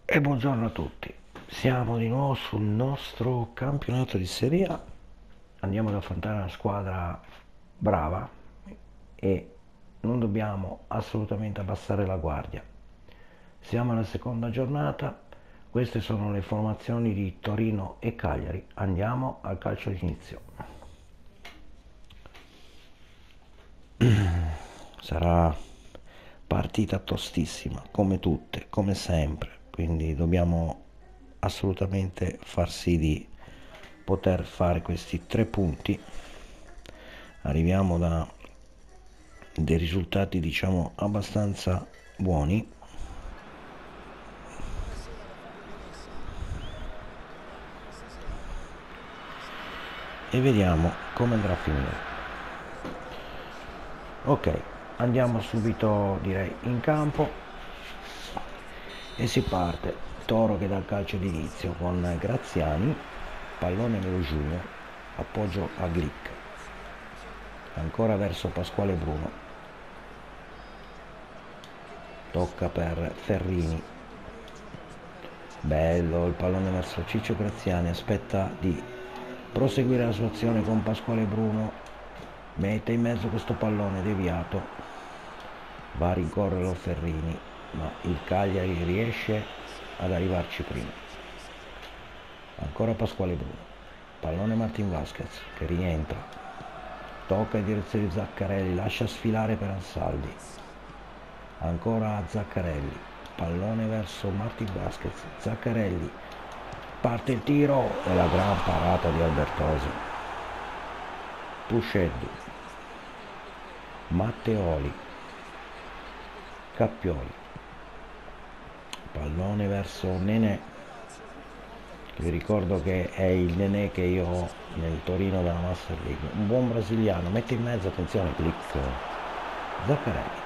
E buongiorno a tutti, siamo di nuovo sul nostro campionato di Serie A, andiamo ad affrontare una squadra brava e non dobbiamo assolutamente abbassare la guardia. Siamo alla seconda giornata, queste sono le formazioni di Torino e Cagliari, andiamo al calcio d'inizio. Sarà partita tostissima, come tutte, come sempre, quindi dobbiamo assolutamente far sì di poter fare questi 3 punti. Arriviamo da dei risultati diciamo abbastanza buoni e vediamo come andrà a finire. Ok, andiamo subito direi in campo e si parte. Toro che dà il calcio d'inizio con Graziani, pallone Leo Junior, appoggio a Glick, ancora verso Pasquale Bruno, tocca per Ferrini, bello il pallone verso Ciccio Graziani, aspetta di proseguire la sua azione con Pasquale Bruno, mette in mezzo questo pallone deviato, va a rincorrerlo Ferrini, ma il Cagliari riesce ad arrivarci prima. Ancora Pasquale Bruno, pallone Martin Vasquez che rientra, tocca in direzione di Zaccarelli, lascia sfilare per Ansaldi, ancora Zaccarelli, pallone verso Martin Vasquez, Zaccarelli, parte il tiro e la gran parata di Albertosi, Puscheddu, Matteoli, Cappioli, pallone verso Nenè, vi ricordo che è il Nenè che io ho nel Torino della Master League, un buon brasiliano, mette in mezzo, attenzione, click, Zaccarelli,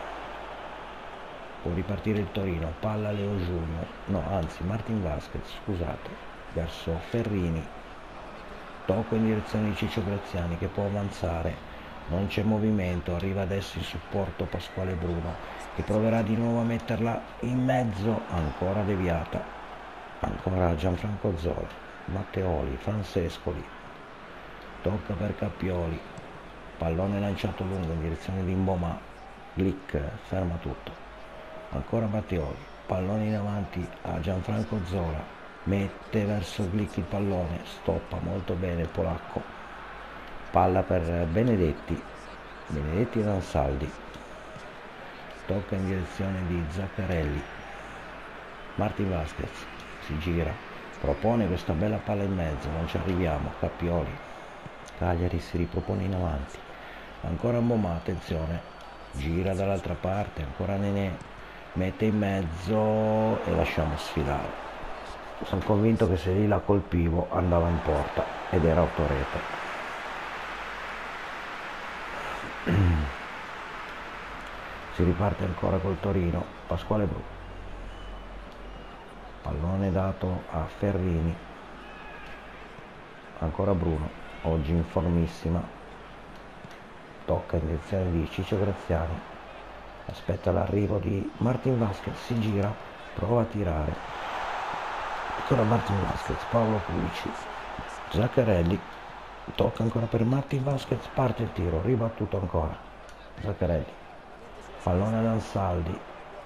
può ripartire il Torino, palla Leo Junior, no anzi Martin Vasquez, scusate, verso Ferrini, tocco in direzione di Ciccio Graziani che può avanzare, non c'è movimento, arriva adesso in supporto Pasquale Bruno che proverà di nuovo a metterla in mezzo, ancora deviata, ancora Gianfranco Zola, Matteoli, Francescoli, tocca per Cappioli, pallone lanciato lungo in direzione di Mboma, Glick ferma tutto, ancora Matteoli, pallone in avanti a Gianfranco Zola, mette verso Glick il pallone, stoppa molto bene il polacco, palla per Benedetti, Benedetti ed Ansaldi, tocca in direzione di Zaccarelli, Martin Vasquez si gira, propone questa bella palla in mezzo, non ci arriviamo, Cappioli, Cagliari si ripropone in avanti, ancora Mboma, attenzione, gira dall'altra parte, ancora Nenè, mette in mezzo e lasciamo sfilare. Sono convinto che se lì la colpivo andava in porta ed era autorete. Si riparte ancora col Torino, Pasquale Bruno, pallone dato a Ferrini, ancora Bruno, oggi in formissima, tocca in direzione di Ciccio Graziani, aspetta l'arrivo di Martin Vasquez, si gira, prova a tirare, ancora Martin Vasquez, Paolo Pulici, Zaccarelli, tocca ancora per Martin Vasquez, parte il tiro, ribattuto ancora, Zaccarelli, pallone ad Ansaldi,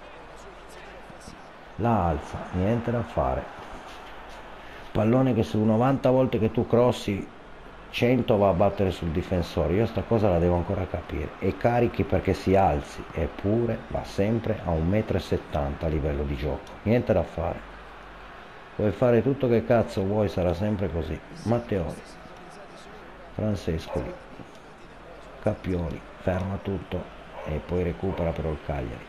la alza, niente da fare, pallone che su 90 volte che tu crossi 100 va a battere sul difensore, io sta cosa la devo ancora capire, e carichi perché si alzi, eppure va sempre a 1,70 m a livello di gioco, niente da fare, puoi fare tutto che cazzo vuoi, sarà sempre così. Matteoli, Francescoli, Cappioli, ferma tutto e poi recupera però il Cagliari,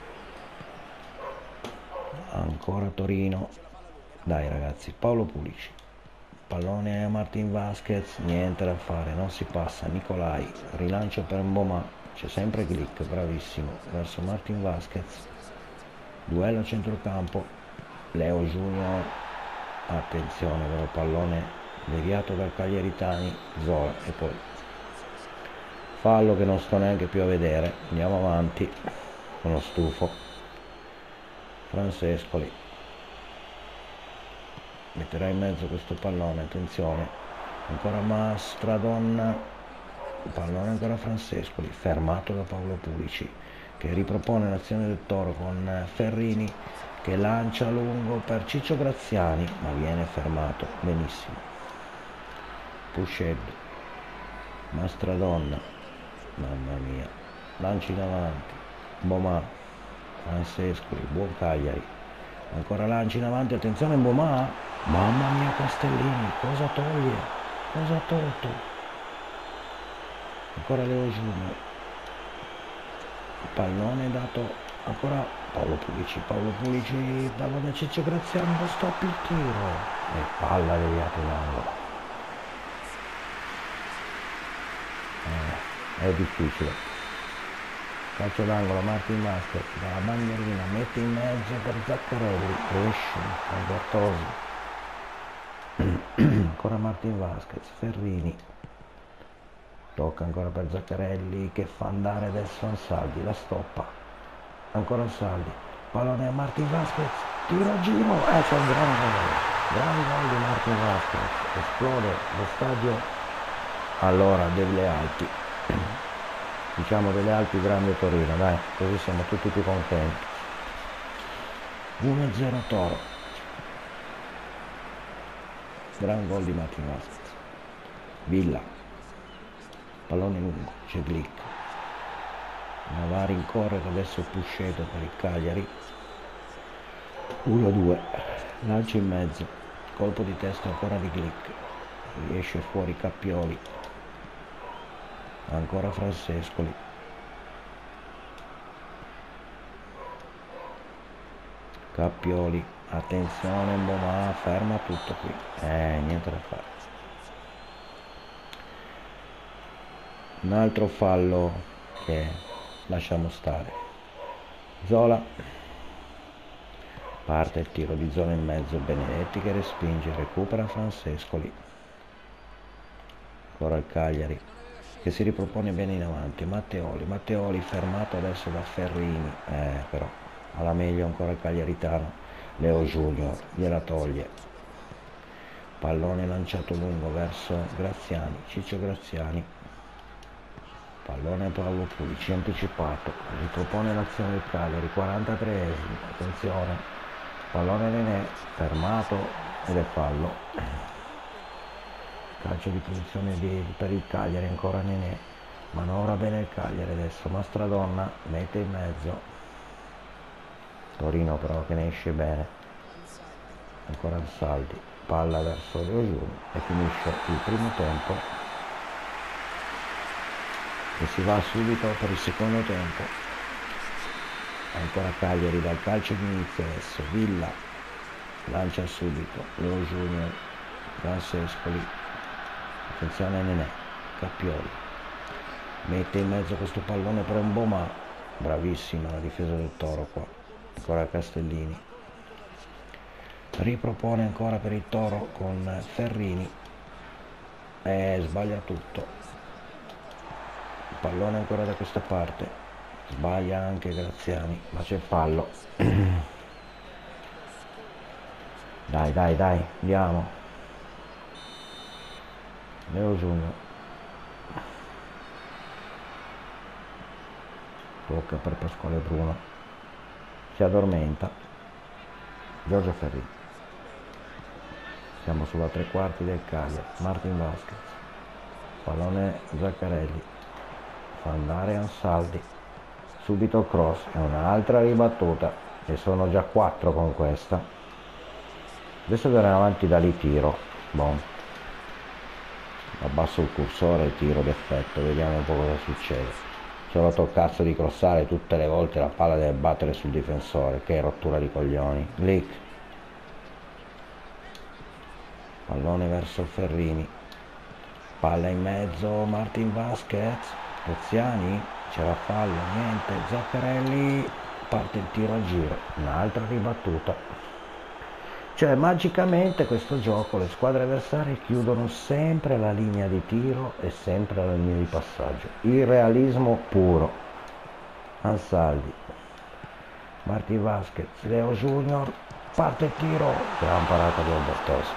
ancora Torino, dai ragazzi, Paolo Pulici, pallone a Martin Vasquez, niente da fare, non si passa, Nicolai, rilancio per Mboma, c'è sempre Glick, bravissimo, verso Martin Vasquez, duello a centrocampo, Leo Junior, attenzione, però pallone deviato dal Cagliaritani, Zola e poi fallo che non sto neanche più a vedere, andiamo avanti, sono stufo, Francescoli, metterà in mezzo questo pallone, attenzione, ancora Mastradonna, pallone ancora Francescoli, fermato da Paolo Pulici, che ripropone l'azione del Toro con Ferrini, che lancia lungo per Ciccio Graziani, ma viene fermato benissimo. Pushed, Mastradonna, mamma mia, lanci in avanti, Bomà, Francescoli, buon Cagliari, ancora lanci in avanti, attenzione Bomà, mamma mia Castellini, cosa toglie? Cosa ha tolto? Ancora Leo Junior, pallone dato ancora Paolo Pulici, pallone a Ciccio Graziani, lo stop il tiro e palla deviata in angolo. È difficile. Calcio d'angolo, Martin Vasquez dalla bandierina, mette in mezzo per Zaccarelli, esce Albertosi. Ancora Martin Vasquez, Ferrini, tocca ancora per Zaccarelli che fa andare adesso Ansaldi, la stoppa, ancora Ansaldi, pallone a Martin Vasquez, tiro a giro, c'è un gran gol di Martin Vasquez, esplode lo stadio, allora delle Alpi, diciamo delle Alpi Grande Torino, dai, così siamo tutti più contenti. 1-0 Toro, gran gol di Martin Vasquez. Villa, pallone lungo, c'è Glick, Navari in correre, adesso Pusceto per il Cagliari, 1-2, lancio in mezzo, colpo di testa ancora di Glick, riesce fuori Cappioli, ancora Francescoli, Cappioli, attenzione Bomà, ferma tutto qui, niente da fare. Un altro fallo che lasciamo stare. Zola, parte il tiro di Zola in mezzo, Benedetti che respinge, recupera Francescoli, ancora il Cagliari che si ripropone bene in avanti, Matteoli fermato adesso da Ferrini, però alla meglio ancora il cagliaritano, Leo Junior gliela toglie, pallone lanciato lungo verso Graziani, Ciccio Graziani, pallone a Paolo Pulici anticipato, ripropone l'azione del Cagliari, 43esimo, attenzione, pallone Nenè, fermato ed è fallo. Calcio di posizione per il Cagliari, ancora Nenè, manovra bene il Cagliari adesso, Mastradonna mette in mezzo, Torino però che ne esce bene, ancora Ansaldi, palla verso Leo Junior e finisce il primo tempo e si va subito per il secondo tempo. Ancora Cagliari dal calcio di inizio adesso, Villa lancia subito, Leo Junior, Francescoli, attenzione a Nenè, Cappioli, mette in mezzo questo pallone per un Bomà, bravissima la difesa del Toro qua, ancora Castellini, ripropone ancora per il Toro con Ferrini, sbaglia tutto, pallone ancora da questa parte, sbaglia anche Graziani, ma c'è fallo. Dai, andiamo. Leo Junior, tocca per Pasquale Bruno, si addormenta Giorgio Ferrini, siamo sulla tre quarti del Cagliari, Martin Vasquez, pallone Zaccarelli, fa andare Ansaldi, subito cross e un'altra ribattuta e sono già 4 con questa, adesso verrà avanti da lì tiro, abbasso il cursore e tiro d'effetto, vediamo un po' cosa succede. C'è rotto cazzo di crossare tutte le volte, la palla deve battere sul difensore, che rottura di coglioni. Glick, pallone verso Ferrini, palla in mezzo Martin Vasquez, Graziani, c'era fallo, niente, Zaccarelli, parte il tiro a giro, un'altra ribattuta. Cioè magicamente questo gioco le squadre avversarie chiudono sempre la linea di tiro e sempre la linea di passaggio, il realismo puro. Ansaldi, Martin Vasquez, Leo Junior, parte il tiro, gran parata di Albertosi.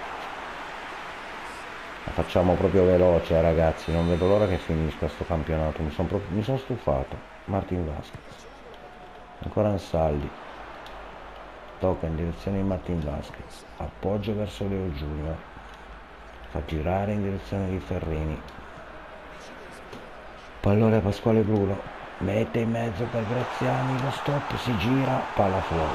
La facciamo proprio veloce, ragazzi, non vedo l'ora che finisca questo campionato, mi sono stufato. Martin Vasquez, ancora Ansaldi, tocca in direzione di Martin Vasquez, appoggio verso Leo Junior, fa girare in direzione di Ferrini, pallone a Pasquale Bruno, mette in mezzo per Graziani, lo stop, si gira, palla fuori.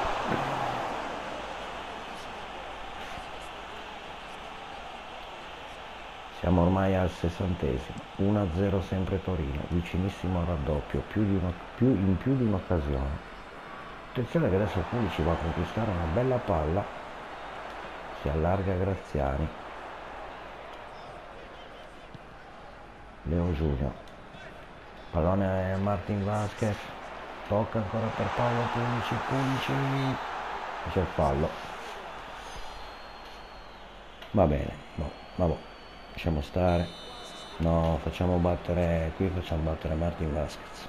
Siamo ormai al 60esimo, 1-0 sempre Torino, vicinissimo al raddoppio, in più di un'occasione. Attenzione che adesso Pulici va a conquistare una bella palla, si allarga Graziani, Leo Junior, pallone a Martin Vasquez, tocca ancora per Paolo Pulici, c'è il fallo. Va bene, no, vabbè, lasciamo stare, no, facciamo battere Martin Vasquez.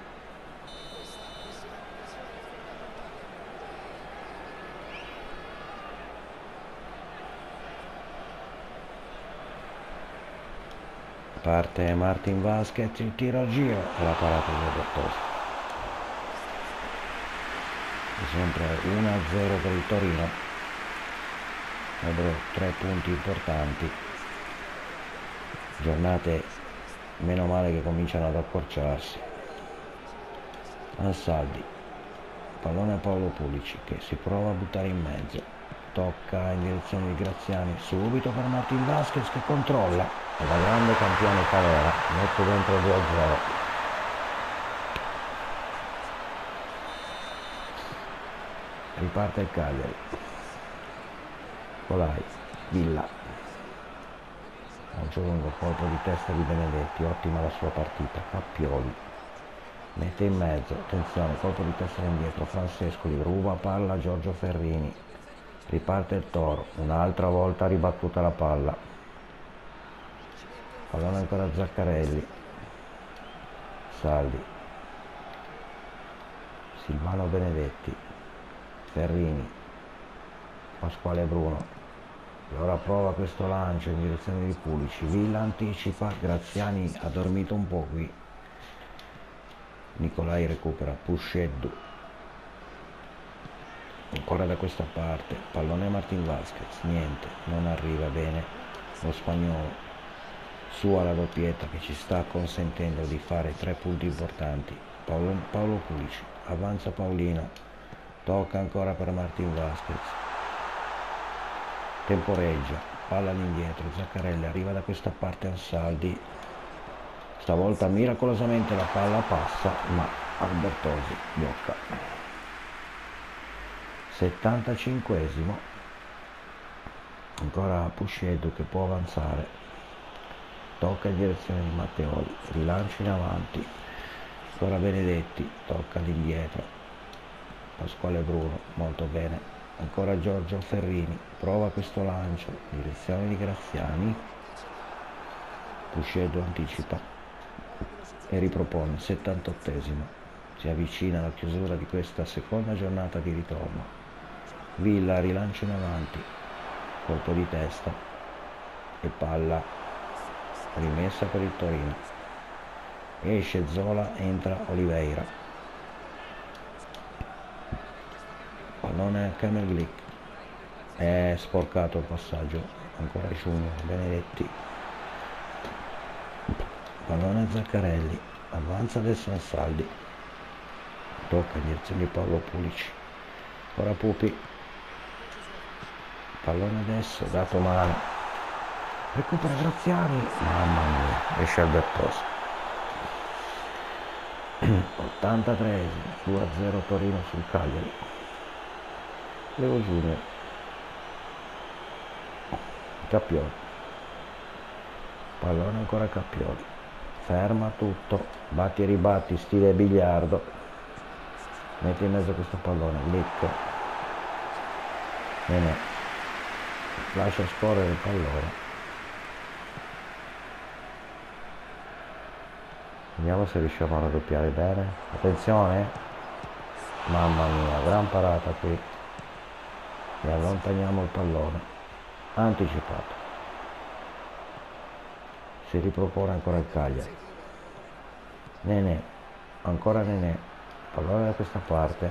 Parte Martin Vasquez, il tiro al giro e la parata di Albertosi. Sempre 1-0 per il Torino, avrebbero 3 punti importanti, giornate meno male che cominciano ad accorciarsi. Ansaldi, pallone a Paolo Pulici che si prova a buttare in mezzo, tocca in direzione di Graziani, subito per Martin Vasquez che controlla e da grande campione Calera mette dentro 2-0. Riparte il Cagliari, Colai, Villa, lancio lungo, colpo di testa di Benedetti, ottima la sua partita, Cappioli mette in mezzo, attenzione, colpo di testa indietro, Francescoli, ruba palla Giorgio Ferrini, riparte il Toro, un'altra volta ribattuta la palla, pallone ancora Zaccarelli, Saldi, Silvano Benedetti, Ferrini, Pasquale Bruno, e ora prova questo lancio in direzione di Pulici, Villa anticipa, Graziani ha dormito un po' qui, Nicolai recupera, Pusheddu, ancora da questa parte, pallone Martin Vasquez, niente, non arriva bene lo spagnolo, sua la doppietta che ci sta consentendo di fare 3 punti importanti, Paolo Pulici, avanza Paolino, tocca ancora per Martin Vasquez, temporeggia, palla all'indietro, Zaccarelli arriva da questa parte Ansaldi, stavolta miracolosamente la palla passa, ma Albertosi blocca. 75esimo, ancora Pusheddu che può avanzare, tocca in direzione di Matteoli, rilancio in avanti, ancora Benedetti, tocca all'indietro, Pasquale Bruno, molto bene, ancora Giorgio Ferrini, prova questo lancio, direzione di Graziani, Pusheddu anticipa e ripropone, 78esimo, si avvicina alla chiusura di questa seconda giornata di ritorno, Villa rilancio in avanti, colpo di testa e palla rimessa per il Torino, esce Zola, entra Oliveira, pallone a Kamerlik, è sporcato il passaggio, ancora Junior, Benedetti, pallone a Zaccarelli, avanza adesso Ansaldi, tocca in direzione di Paolo Pulici, ora Pupi, pallone adesso, dato male, recupera Graziani, mamma mia, esce Albertosi. 83esimo, 2-0 Torino sul Cagliari, Leo Junior, Cappioli, pallone ancora Cappioli, ferma tutto, batti e ribatti stile biliardo, mette in mezzo questo pallone, Lick, bene, lascia scorrere il pallone, vediamo se riusciamo a raddoppiare bene, attenzione, mamma mia, gran parata qui, e allontaniamo il pallone, anticipato, si ripropone ancora il Cagliari, Nenè, ancora Nenè, pallone da questa parte,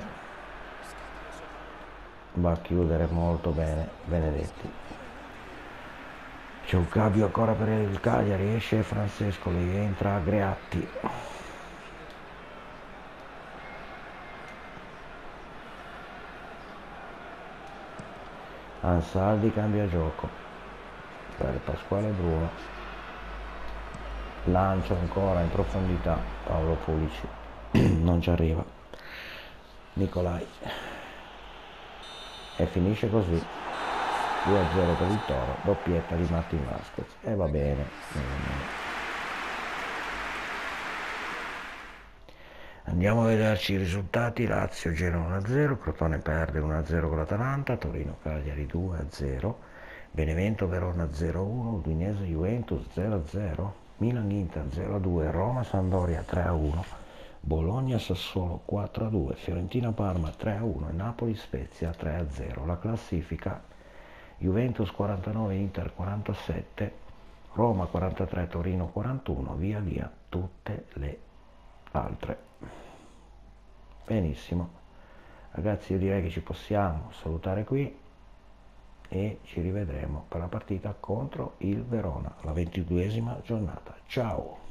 va a chiudere molto bene Benedetti, c'è un cambio ancora per il Cagliari, esce Francescoli, entra Greatti, Ansaldi cambia gioco per Pasquale Bruno, lancio ancora in profondità Paolo Pulici, non ci arriva Nicolai e finisce così 2-0 per il Toro, doppietta di Martin Vasquez e va bene. Andiamo a vederci i risultati. Lazio Genoa 1-0, Crotone perde 1-0 con l'Atalanta, Torino Cagliari 2-0, Benevento Verona 0-1, Udinese Juventus 0-0, Milan Inter 0-2, Roma Sampdoria 3-1, Bologna Sassuolo 4-2, Fiorentina Parma 3-1 e Napoli Spezia 3-0. La classifica: Juventus 49, Inter 47, Roma 43, Torino 41, via via tutte le altre. Benissimo ragazzi, io direi che ci possiamo salutare qui e ci rivedremo per la partita contro il Verona, la 22esima giornata. Ciao.